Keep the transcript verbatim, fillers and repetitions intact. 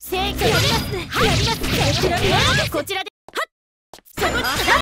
正義やりますね。やりますね。こちらではっ。